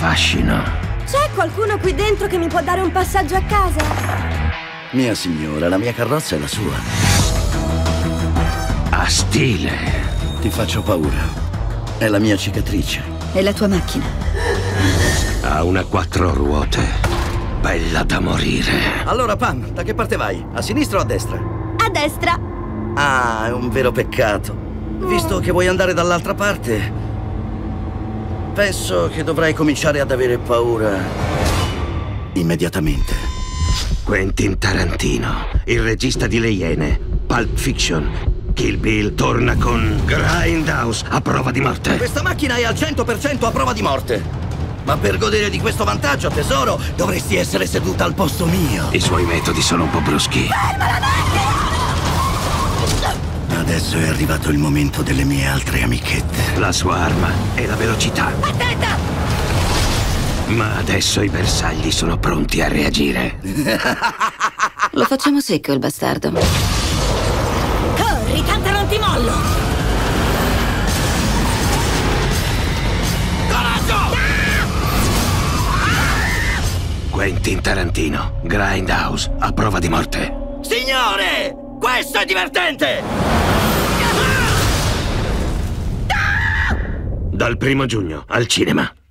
fascino. C'è qualcuno qui dentro che mi può dare un passaggio a casa? Mia signora, la mia carrozza è la sua. Ha stile. Ti faccio paura. È la mia cicatrice. E la tua macchina? Ha una 4 ruote. Bella da morire. Allora, Pam, da che parte vai? A sinistra o a destra? A destra. Ah, è un vero peccato. Visto che vuoi andare dall'altra parte, penso che dovrai cominciare ad avere paura immediatamente. Quentin Tarantino, il regista di Le Iene, Pulp Fiction, Kill Bill torna con Grindhouse a prova di morte. Questa macchina è al 100% a prova di morte. Ma per godere di questo vantaggio, tesoro, dovresti essere seduta al posto mio. I suoi metodi sono un po' bruschi. Adesso è arrivato il momento delle mie altre amichette. La sua arma è la velocità. Attenta! Ma adesso i bersagli sono pronti a reagire. Lo facciamo secco il bastardo. Corri, tanto non ti mollo! Coraggio! Quentin Tarantino, Grindhouse a prova di morte. Signore! Questo è divertente! Dal 1° giugno al cinema.